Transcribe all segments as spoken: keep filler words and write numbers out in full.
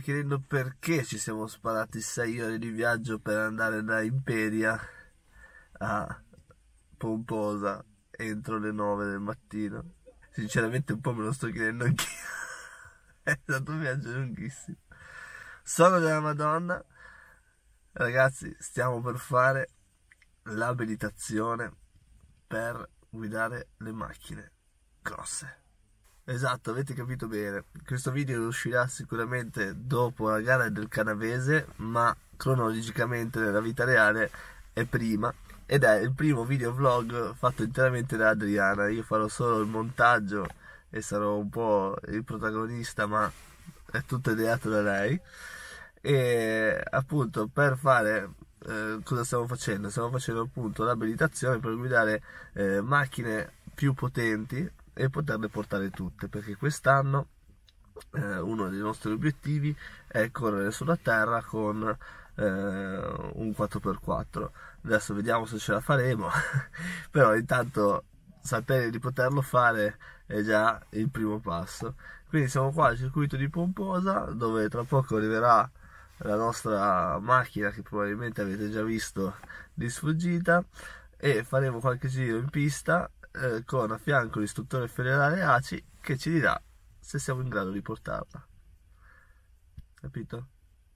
chiedendo perché ci siamo sparati sei ore di viaggio per andare da Imperia a Pomposa entro le nove del mattino. Sinceramente un po' me lo sto chiedendo anch'io. È stato un viaggio lunghissimo. Sono della Madonna. Ragazzi, stiamo per fare l'abilitazione per guidare le macchine grosse. Esatto, avete capito bene. Questo video uscirà sicuramente dopo la gara del Canavese, ma cronologicamente nella vita reale è prima, ed è il primo video vlog fatto interamente da Adriana. Io farò solo il montaggio e sarò un po' il protagonista, ma è tutto ideato da lei. E appunto per fare eh, cosa stiamo facendo? Stiamo facendo appunto l'abilitazione per guidare eh, macchine più potenti e poterle portare tutte, perché quest'anno eh, uno dei nostri obiettivi è correre sulla terra con eh, un quattro per quattro. Adesso vediamo se ce la faremo però intanto sapere di poterlo fare è già il primo passo. Quindi siamo qua al circuito di Pomposa, dove tra poco arriverà la nostra macchina che probabilmente avete già visto di sfuggita, e faremo qualche giro in pista eh, con a fianco l'istruttore federale A C I che ci dirà se siamo in grado di portarla. Capito?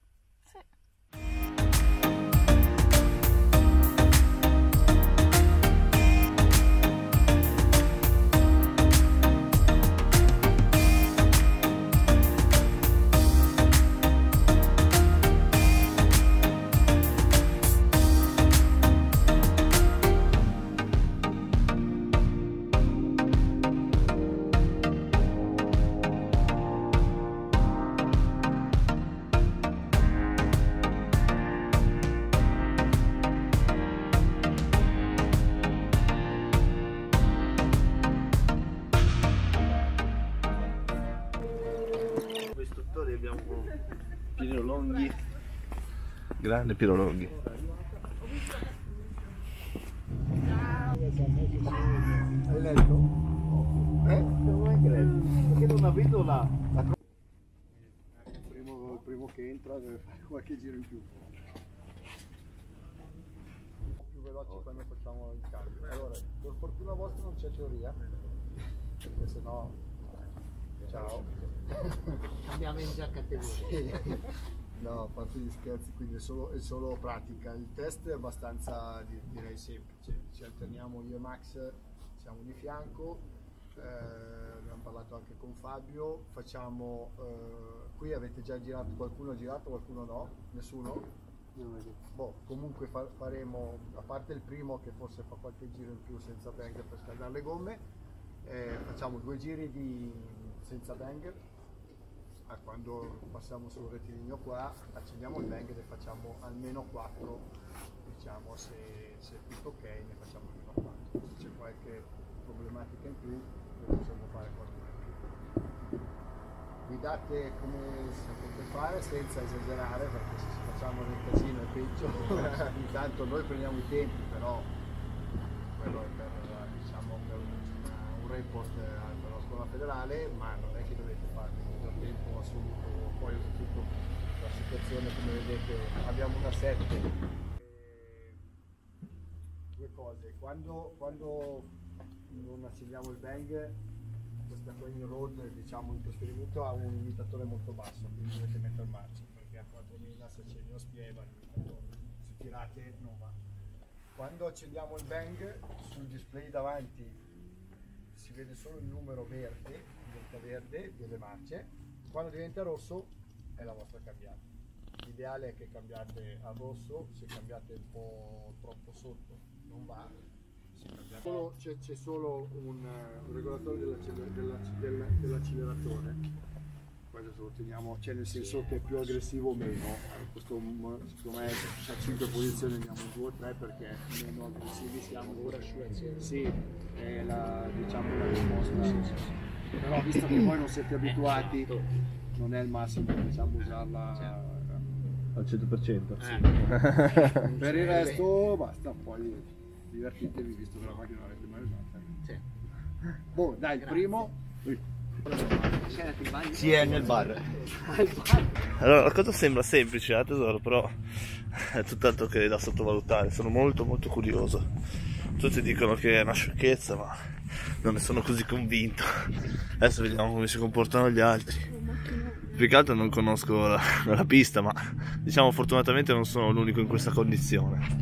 Abbiamo Piero Longhi, grande Piero Longhi. Hai letto? Eh? Non hai letto? Perché non avendo la... la... Il, primo, il primo che entra deve fare qualche giro in più. Più veloce quando facciamo il cambio. Allora, per fortuna vostra non c'è teoria, perché sennò... Ciao. Cambiamo in già categoria. No, a parte gli scherzi, quindi è solo, è solo pratica. Il test è abbastanza, direi, semplice. Ci alterniamo io e Max, siamo di fianco, eh, abbiamo parlato anche con Fabio. Facciamo, eh, qui avete già girato, qualcuno ha girato, qualcuno no? Nessuno? Boh, comunque fa, faremo, a parte il primo che forse fa qualche giro in più senza banger per scaldare le gomme, eh, facciamo due giri di senza banger. Ah, quando passiamo sul rettilineo qua accendiamo il banger e facciamo almeno quattro, diciamo, se, se è tutto ok ne facciamo almeno quattro. Se c'è qualche problematica in più ne possiamo fare qualcuno in più. Guidate come sapete fare senza esagerare, perché se facciamo del casino è peggio. Intanto noi prendiamo i tempi, però quello è per, diciamo, per un report per la scuola federale, ma non è che dovete fare un tempo assoluto. Poi oltretutto la situazione, come vedete, abbiamo una sette. E due cose, quando, quando non accendiamo il bang, questa qua in road, diciamo, in trasferimento ha un limitatore molto basso, quindi dovete mettere il margine, perché a quattromila se accendi lo spiega, se tirate non va. Quando accendiamo il bang, sul display davanti si vede solo il numero verde, diventa verde delle marce. Quando diventa rosso è la vostra cambiata. L'ideale è che cambiate a rosso, se cambiate un po' troppo sotto non va. C'è, c'è solo un, un regolatore dell'acceleratore, dell questo lo teniamo, cioè nel senso che è più aggressivo o meno. Questo secondo me a cinque posizioni andiamo in due o tre perché meno aggressivi siamo. Ora sì, è la, diciamo, la risposta. Però visto che voi non siete abituati, non è il massimo, diciamo, usarla al cento per cento. Sì. Per il resto basta, poi divertitevi, visto che la macchina non avete mai usata. Sì. Boh, dai, il primo. Sì, è nel bar. Allora, la cosa sembra semplice, eh, tesoro, però è tutt'altro che da sottovalutare. Sono molto molto curioso. Tutti dicono che è una sciocchezza, ma non ne sono così convinto. Adesso vediamo come si comportano gli altri. Più che altro non conosco la, la pista, ma diciamo fortunatamente non sono l'unico in questa condizione.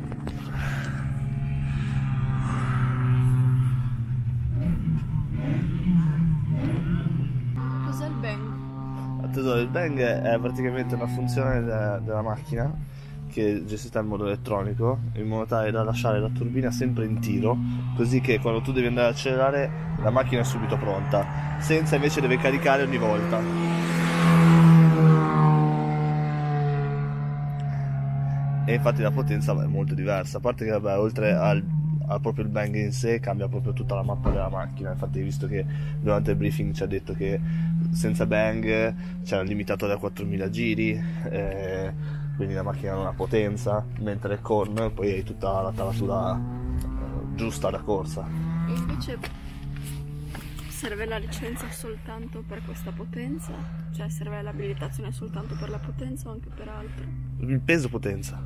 Il bang è praticamente una funzione de della macchina che è gestita in modo elettronico, in modo tale da lasciare la turbina sempre in tiro, così che quando tu devi andare ad accelerare la macchina è subito pronta, senza invece deve caricare ogni volta. E infatti la potenza è molto diversa, a parte che vabbè, oltre al, al proprio il bang in sé cambia proprio tutta la mappa della macchina. Infatti hai visto che durante il briefing ci ha detto che senza bang c'era limitato da quattromila giri, eh, quindi la macchina non ha potenza, mentre con poi hai tutta la taratura eh, giusta da corsa. E invece serve la licenza soltanto per questa potenza? Cioè serve l'abilitazione soltanto per la potenza o anche per altro? Il peso potenza.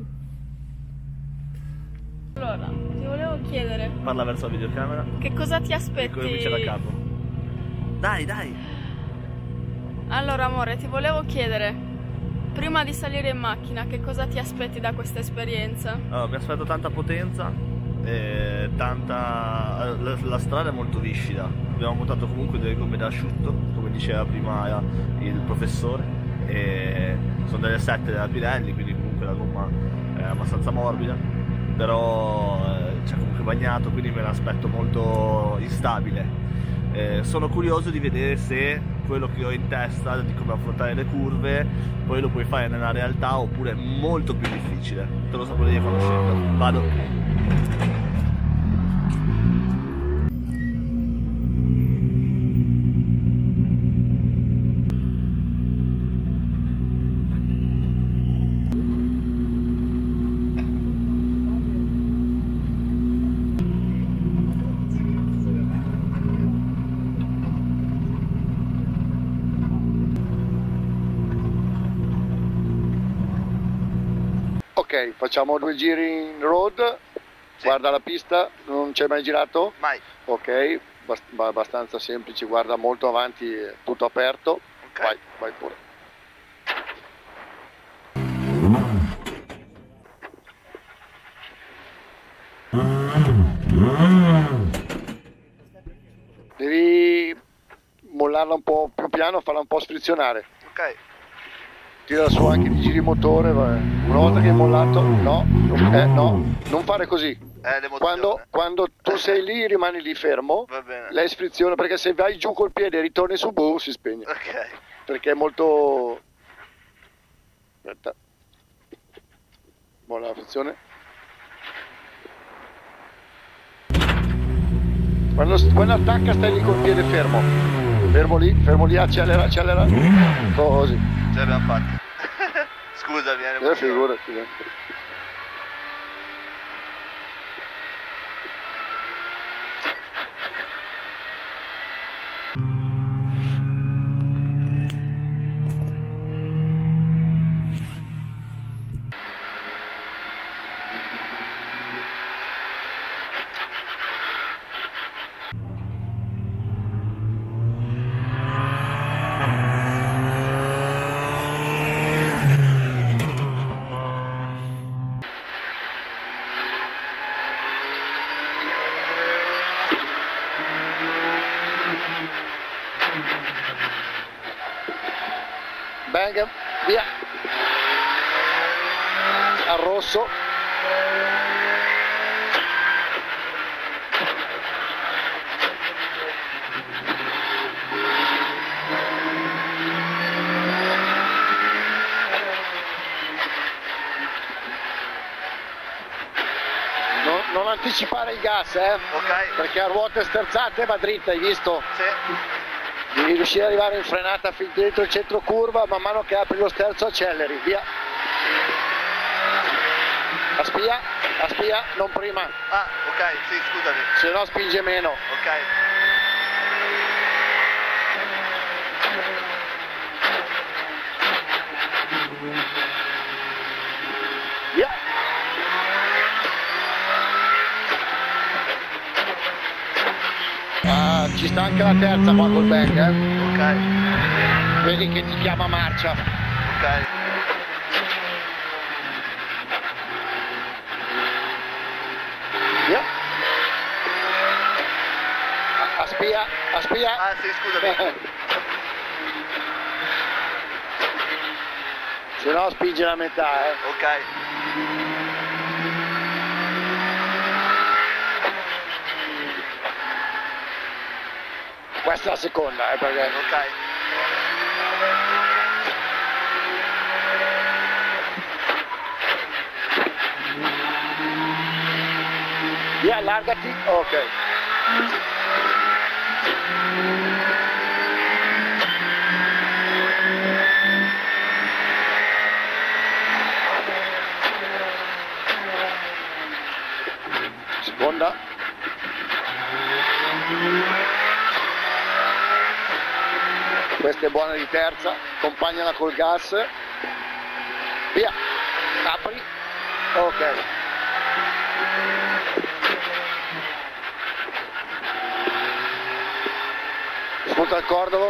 Allora, ti volevo chiedere... Parla verso la videocamera. Che cosa ti aspetti? Comincia da capo. Dai, dai! Allora amore, ti volevo chiedere, prima di salire in macchina, che cosa ti aspetti da questa esperienza? Allora, mi aspetto tanta potenza, e tanta... La, la strada è molto viscida, abbiamo montato comunque delle gomme da asciutto, come diceva prima il professore, e sono delle sette della Pirelli, quindi comunque la gomma è abbastanza morbida, però c'è comunque bagnato, quindi me l'aspetto molto instabile. Eh, sono curioso di vedere se quello che ho in testa di come affrontare le curve poi lo puoi fare nella realtà oppure è molto più difficile. Te lo saprò dire quando scendo. Vado. Ok, facciamo due giri in road, sì. Guarda la pista, non ci hai mai girato? Mai. Ok, bast abbastanza semplice, guarda molto avanti, tutto aperto, okay. Vai, vai pure. Devi mollarla un po' più piano, farla un po' sfrizionare. Ok. Tira su anche i giri motore, vabbè. Una volta che hai mollato, no, eh, no, non fare così. Eh, quando, quando tu sei lì rimani lì fermo, lei sfriziona, perché se vai giù col piede e ritorni su, boh, si spegne. Ok. Perché è molto... Aspetta. Molla la frizione. Quando, quando attacca stai lì col piede fermo. Fermo lì, fermo lì, accelera, accelera. Così. Ce l'abbiamo fatta. Scusa, viene. Eh, figurati. Eh. Bang, via, al rosso. Non, non anticipare il gas, eh? Ok. Perché a ruote sterzate va dritta, hai visto? Sì. Devi riuscire ad arrivare in frenata fin dentro il centro curva, man mano che apri lo sterzo acceleri, via. La spia, la spia, non prima. Ah, ok, sì, scusami. Se no spinge meno. Ok. Via. Ah, ci sta anche la terza qua col bang, eh? Ok, Vedi che ti chiama marcia. ok. Via. A, a spia, a spia. Ah sì, scusami. Se no spinge la metà, eh. Ok. Questa è la seconda, eh, perché... Ok. Via, allargati. Ok. Seconda. Questa è buona di terza, accompagnala col gas. Via, apri. Ok. Spunta il cordolo.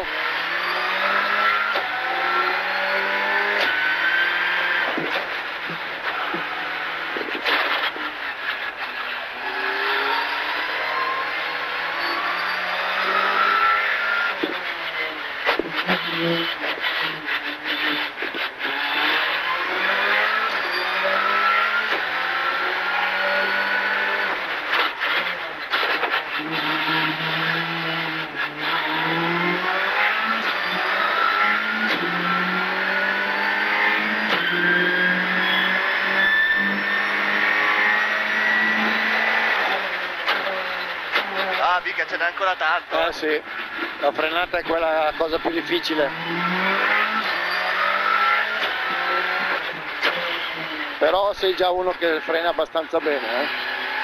Ah, mica ce n'è ancora tanto. Eh sì, la frenata è quella cosa più difficile. Però sei già uno che frena abbastanza bene, eh.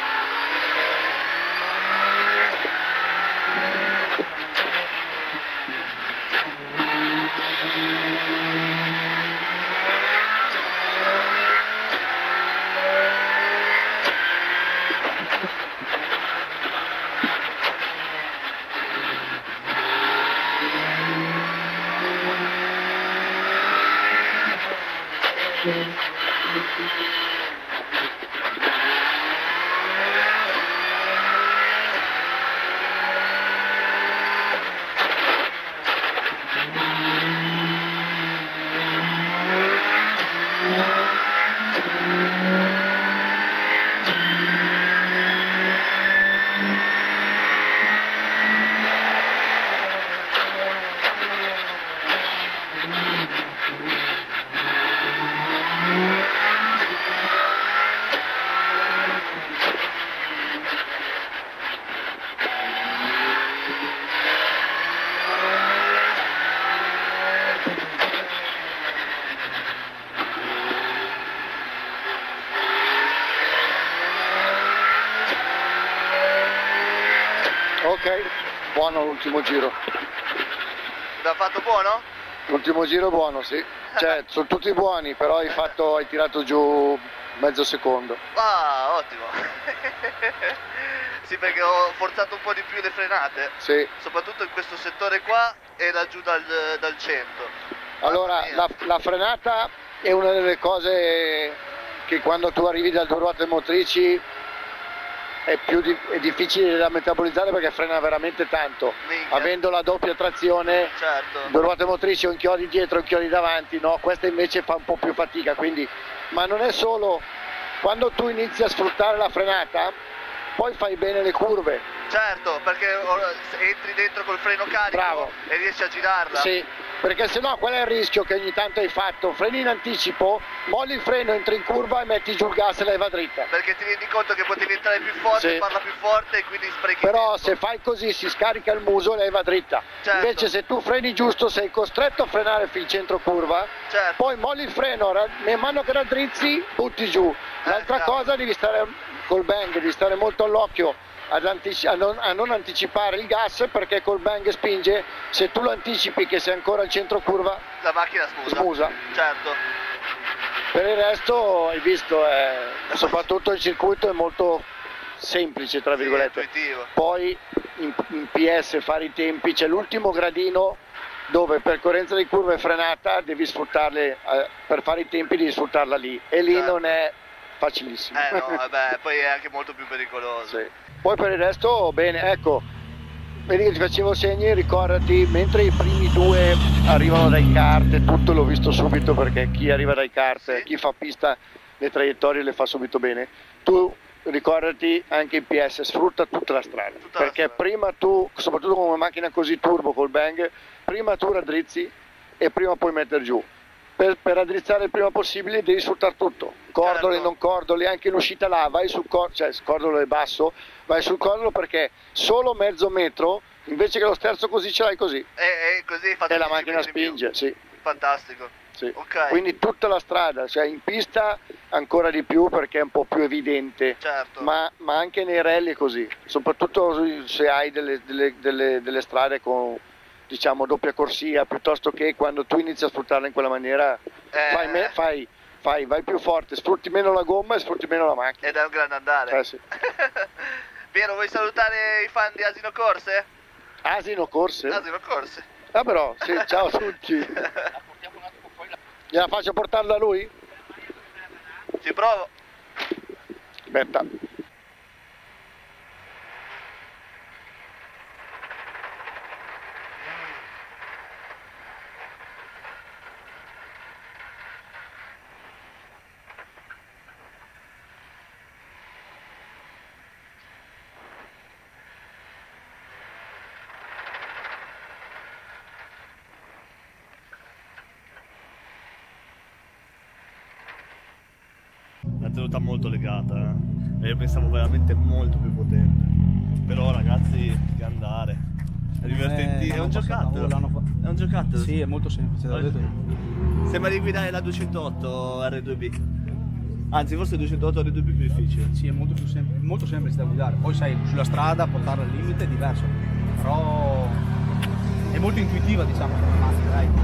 Ok, buono l'ultimo giro. L'ha fatto buono? L'ultimo giro è buono, sì. Cioè, sono tutti buoni, però hai, fatto, hai tirato giù mezzo secondo. Ah, ottimo. Sì, perché ho forzato un po' di più le frenate. Sì. Soprattutto in questo settore qua e laggiù dal, dal cento. Allora, la, la frenata è una delle cose che quando tu arrivi dalle due ruote motrici è più di, è difficile da metabolizzare perché frena veramente tanto. Minchia. Avendo la doppia trazione, Certo. due ruote motrici, un chiodi dietro, un chiodi davanti, no, questa invece fa un po' più fatica, quindi, ma non è solo, quando tu inizi a sfruttare la frenata, poi fai bene le curve. Certo, perché entri dentro col freno carico. Bravo. E riesci a girarla. Sì, perché sennò qual è il rischio che ogni tanto hai fatto? Freni in anticipo, molli il freno, entri in curva e metti giù il gas e lei va dritta. Perché ti rendi conto che potevi entrare più forte, Sì. farla più forte e quindi sprechi Però tempo. se fai così si scarica il muso e lei va dritta. Certo. Invece se tu freni giusto sei costretto a frenare fin centro curva, Certo. poi molli il freno, ra- man mano che raddrizzi butti giù. L'altra cavolo. cosa devi stare col bang, devi stare molto all'occhio ad antici- a, non, a non anticipare il gas, perché col bang spinge, se tu lo anticipi che sei ancora al centro curva La macchina smusa. smusa. Certo. Per il resto hai visto, eh, soprattutto il circuito è molto semplice tra virgolette. Poi in, in P S fare i tempi, c'è l'ultimo gradino dove percorrenza di curva e frenata devi sfruttarle, eh, per fare i tempi devi sfruttarla lì e lì certo. Non è facilissimo. Eh no, vabbè, poi è anche molto più pericoloso. Sì. Poi per il resto bene, ecco, vedi che ti facevo segni, ricordati, mentre i primi due arrivano dai kart e tutto l'ho visto subito perché chi arriva dai kart, sì. Chi fa pista le traiettorie le fa subito bene, tu ricordati anche in P S, sfrutta tutta la strada, tutta perché la strada. Prima tu, soprattutto con una macchina così turbo col bang, prima tu raddrizzi e prima puoi mettere giù. Per, per raddrizzare il prima possibile devi sfruttare tutto, cordole, certo. Non cordole, anche in uscita là, vai sul cordolo, cioè cordolo è basso, vai sul cordolo perché solo mezzo metro, invece che lo sterzo così ce l'hai così. E, e così e la macchina spinge, sì. Fantastico. Sì. Okay. Quindi tutta la strada, cioè in pista ancora di più perché è un po' più evidente, certo. ma, ma anche nei rally è così, soprattutto se hai delle, delle, delle, delle strade con diciamo doppia corsia, piuttosto che quando tu inizi a sfruttarla in quella maniera eh. fai, me, fai, fai, vai più forte, sfrutti meno la gomma e sfrutti meno la macchina. Ed è un grande andare. Eh, sì. Piero, vuoi salutare i fan di Asino Corse? Asino Corse? Asino Corse. Ah però, sì, ciao a tutti. Gliela faccio portarla a lui? Ci provo. Aspetta. La tenuta molto legata, eh. Io pensavo veramente molto più potente. Però ragazzi, che andare. È divertentissimo, è, è un giocattolo. È un giocattolo. Sì, è molto semplice, l'ho detto. Sembra di guidare la duecentootto R due B. Anzi, forse il duecentootto R due B è più difficile. Sì, è molto più semplice, molto semplice da guidare. Poi sai, sulla strada portarla al limite è diverso. Però è molto intuitiva, diciamo, come macchina, dai.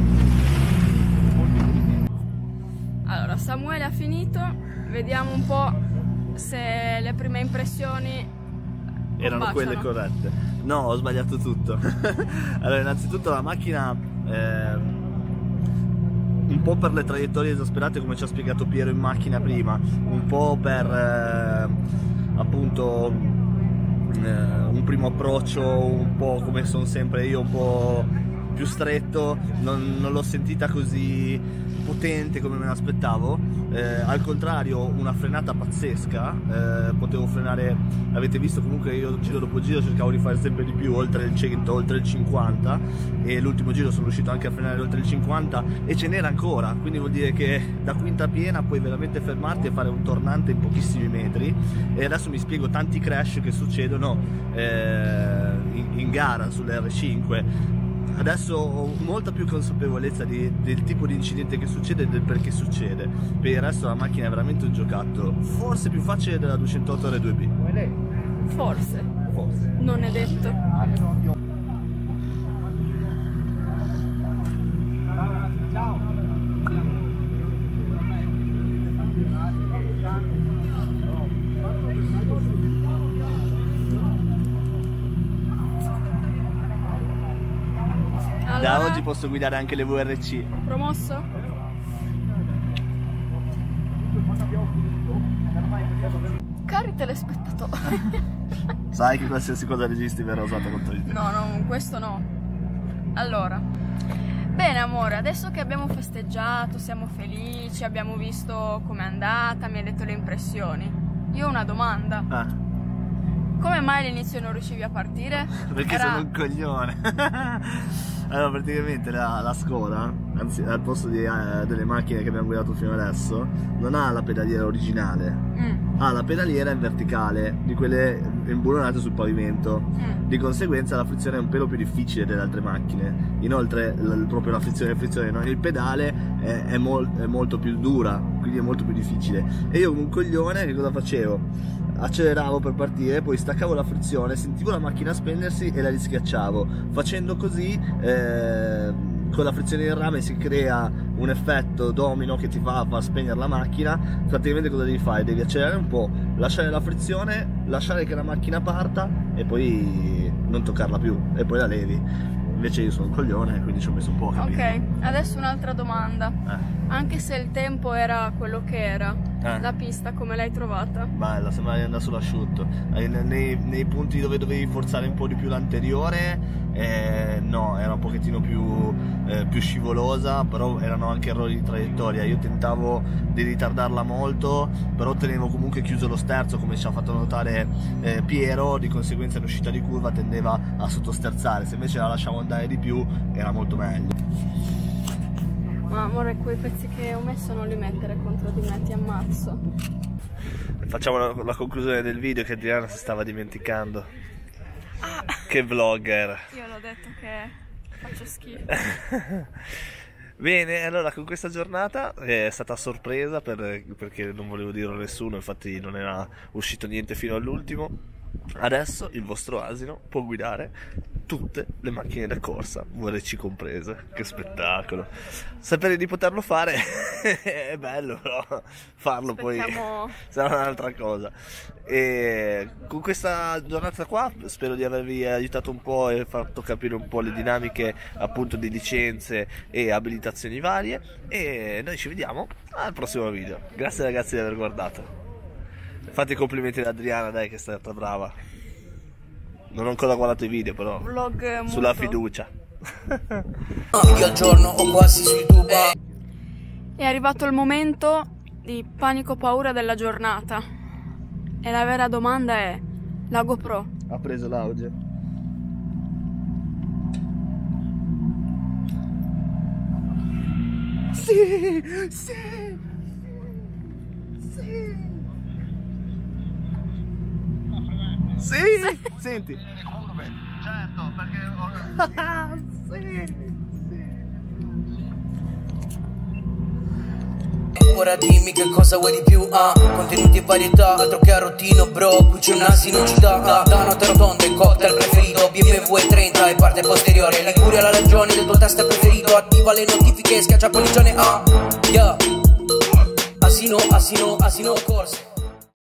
Allora, Samuele ha finito, vediamo un po' se le prime impressioni erano quelle corrette. No, ho sbagliato tutto. Allora, innanzitutto la macchina, eh, un po' per le traiettorie esasperate come ci ha spiegato Piero in macchina prima, un po' per eh, appunto eh, un primo approccio un po' come sono sempre io, un po' più stretto, non, non l'ho sentita così potente come me l'aspettavo, eh, al contrario una frenata pazzesca, eh, potevo frenare, avete visto comunque io giro dopo giro cercavo di fare sempre di più, oltre il cento, oltre il cinquanta, e l'ultimo giro sono riuscito anche a frenare oltre il cinquanta e ce n'era ancora, quindi vuol dire che da quinta piena puoi veramente fermarti e fare un tornante in pochissimi metri. E adesso mi spiego tanti crash che succedono eh, in, in gara sulle R cinque. Adesso ho molta più consapevolezza di, del tipo di incidente che succede e del perché succede. Per il resto la macchina è veramente un giocattolo, forse più facile della duecentootto R due B. Forse. Forse. Non è detto. Da oggi posso guidare anche le V R C. Promosso? Cari telespettatori. Sai che qualsiasi cosa registri verrà usata contro di te. No, no, questo no. Allora, bene amore, adesso che abbiamo festeggiato, siamo felici, abbiamo visto com'è andata, mi hai detto le impressioni. Io ho una domanda. Ah. Come mai all'inizio non riuscivi a partire? Perché Era... sono un coglione. Allora praticamente la, la Skoda, anzi al posto di, eh, delle macchine che abbiamo guidato fino adesso, non ha la pedaliera originale, mm. ha la pedaliera in verticale, di quelle imburonate sul pavimento, mm. di conseguenza la frizione è un pelo più difficile delle altre macchine. Inoltre l- proprio la frizione e frizione, no? Il pedale è, è, mol- è molto più dura, quindi è molto più difficile. E io come un coglione che cosa facevo? Acceleravo per partire, poi staccavo la frizione, sentivo la macchina spendersi e la rischiacciavo. Facendo così, eh, con la frizione del rame si crea un effetto domino che ti fa far spegnere la macchina. Praticamente cosa devi fare? Devi accelerare un po', lasciare la frizione, lasciare che la macchina parta e poi non toccarla più e poi la levi. Invece io sono un coglione, quindi ci ho messo un po' a capire. Ok, adesso un'altra domanda. Eh. Anche se il tempo era quello che era, Eh. la pista come l'hai trovata? Bella, sembra di andare sull'asciutto. Eh, Nei, nei punti dove dovevi forzare un po' di più l'anteriore, eh, no, era un pochettino più, eh, più scivolosa, però erano anche errori di traiettoria. Io tentavo di ritardarla molto, però tenevo comunque chiuso lo sterzo, come ci ha fatto notare eh, Piero, di conseguenza in uscita di curva tendeva a sottosterzare. Se invece la lasciamo andare di più era molto meglio. Ma amore, quei pezzi che ho messo non li mettere contro di me, ti ammazzo. Facciamo la, la conclusione del video che Adriana si stava dimenticando. Ah. Che vlogger. Io l'ho detto che faccio schifo. Bene, allora con questa giornata è stata a sorpresa per, perché non volevo dirlo a nessuno, infatti non era uscito niente fino all'ultimo. Adesso il vostro asino può guidare tutte le macchine da corsa, V R C comprese. Che spettacolo! Sapere di poterlo fare è bello, però farlo Aspettiamo... poi sarà un'altra cosa. E con questa giornata qua spero di avervi aiutato un po' e fatto capire un po' le dinamiche appunto di licenze e abilitazioni varie, e noi ci vediamo al prossimo video. Grazie ragazzi di aver guardato. Fate i complimenti ad Adriana, dai, che è stata brava. Non ho ancora guardato i video, però Vlog muto. sulla fiducia. Video al giorno o quasi su YouTube. È arrivato il momento di panico paura della giornata. E la vera domanda è: la GoPro Ha preso l'auge. Sì, sì, sì. Sì, senti. Certo, perché sì. Ora dimmi che cosa vuoi di più, ah. Contenuti e varietà, altro che a rottino, bro. Qui c'è un asino, ci dà, da, da notte rotonde, cocktail preferito, B M W trenta e parte posteriore. Liguria la ragione del tuo test preferito. Attiva le notifiche, schiaccia pollice, ah. Yeah. Asino, asino, asino, corse.